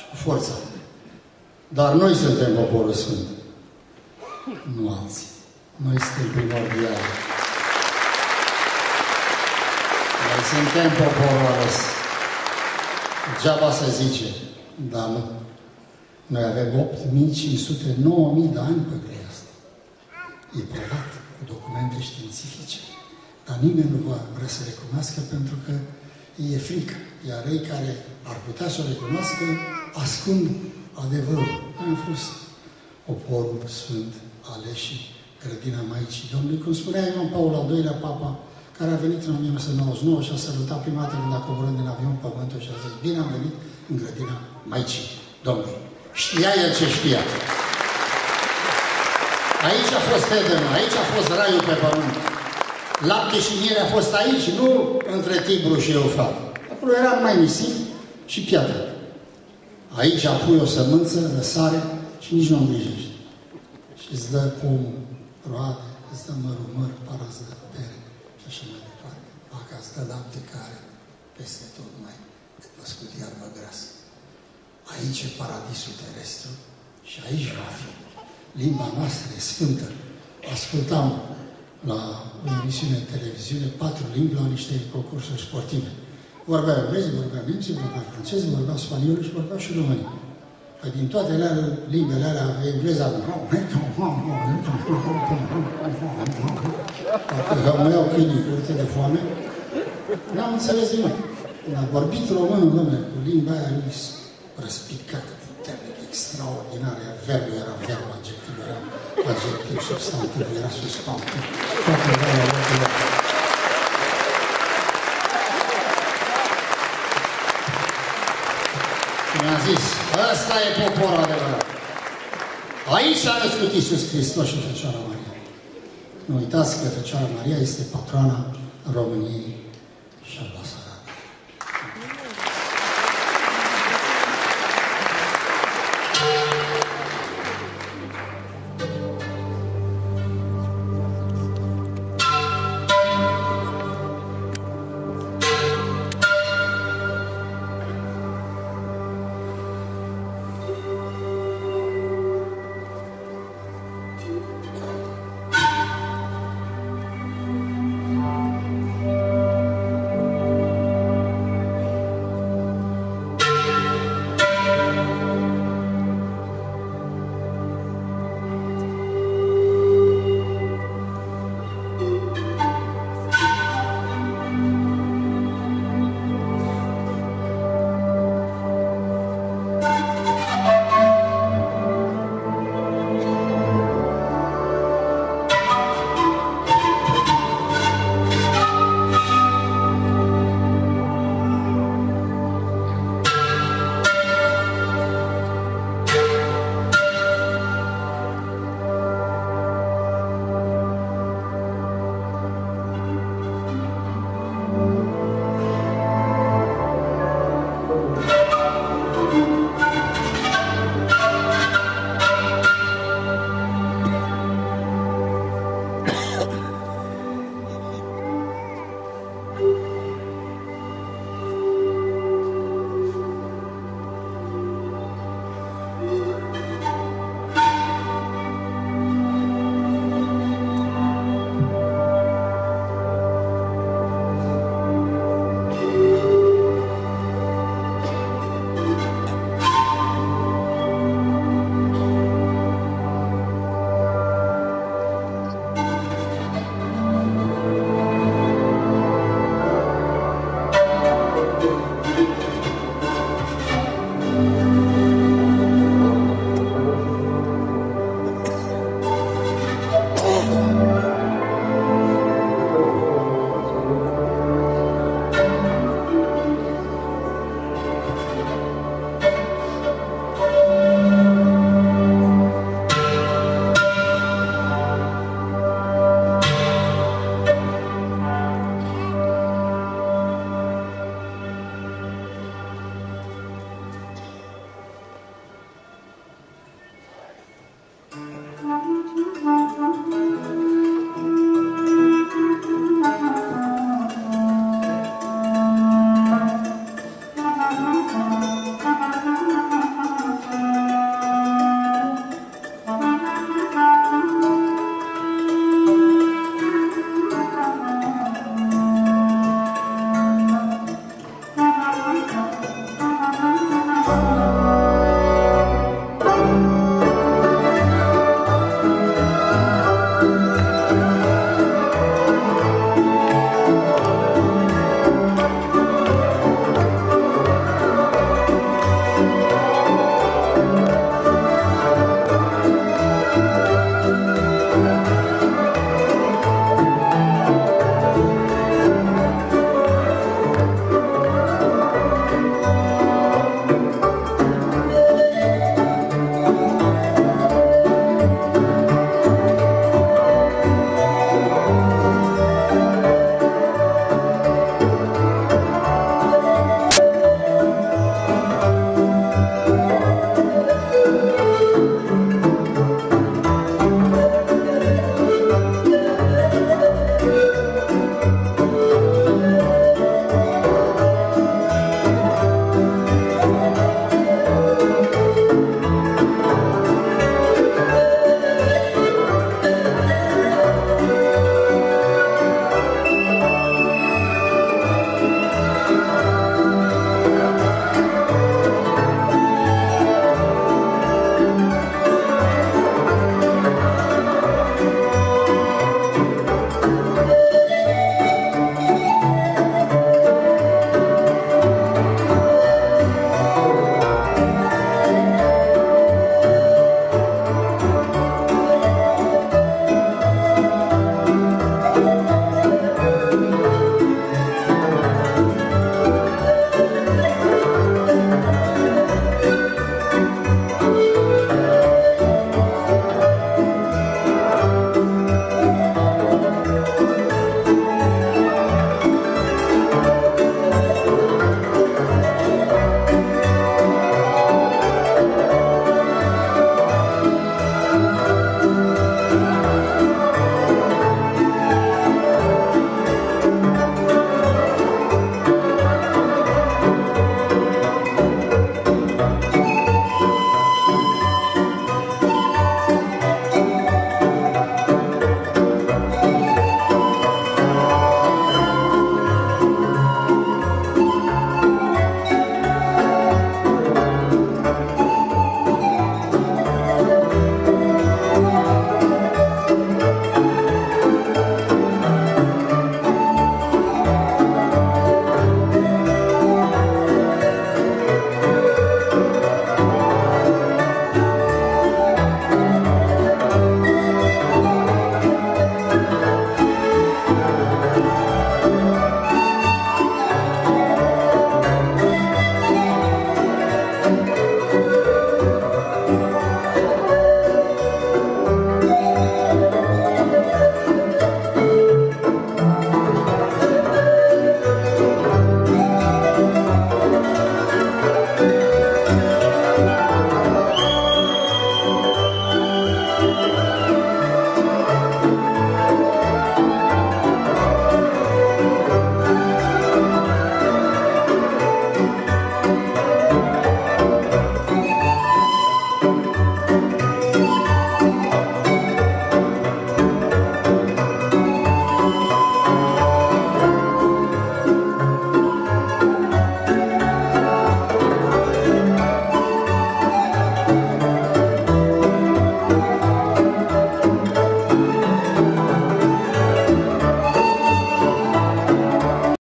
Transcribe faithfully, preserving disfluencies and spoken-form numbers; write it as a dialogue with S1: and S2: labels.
S1: forța. Dar noi suntem poporul sfânt. Nu alții. Noi suntem primordiali. Noi suntem poporul ales. Degeaba se zice, dar nu. Noi avem opt mii cinci sute, nouă mii de ani pe greia asta. E probat cu documente științifice. Dar nimeni nu va vrea să recunoască pentru că e frică. Iar ei care ar putea să o recunoască ascund adevărul. Noi am fost poporul sfânt, aleșii, grădina Maicii Domnului. Cum spunea Ioan Paul al doilea Papa, care a venit în o mie nouă sute nouăzeci și nouă și a salutat prima dată când a coborât din avion pământul și a zis: bine am venit în grădina Maicii Domnului. Știa el ce știa. Aici a fost Edenul, aici a fost raiul pe pământ. Lapte și miere a fost aici, nu între Tibru și Eufrat. Acolo era mai nisip și piatră. Aici apui o sămânță, răsare și nici nu o îngrijești. Și îți dă pomul roade, îți dă mărul măr, para îți dă pere și așa mai departe. Vaca îți dă lapte care peste tot mai născut iarbă grasă. Aici e paradisul terestru și aici va fi. Limba noastră e sfântă. Ascultam la o emisiune de televiziune patru limbi la niște concursuri sportive. Vorbea engleză, vorbea nemții, vorbea franceză, vorbea spaniolă și vorbea și română. Păi din toate alea, limbele alea, engleza, dacă mă iau câinii curte de foame, n-am înțeles nimic. Când a vorbit românul, domnule, cu limba aia lui răspicată, puternic, extraordinar, iar verbul era verb, adjectivul era adjectiv, substantivul era substantiv. Toate era la locul lor. Mi-a zis, ăsta e poporul adevărat. Aici s-a născut Iisus Hristos și Fecioara Maria. Nu uitați că Fecioara Maria este patroana României și a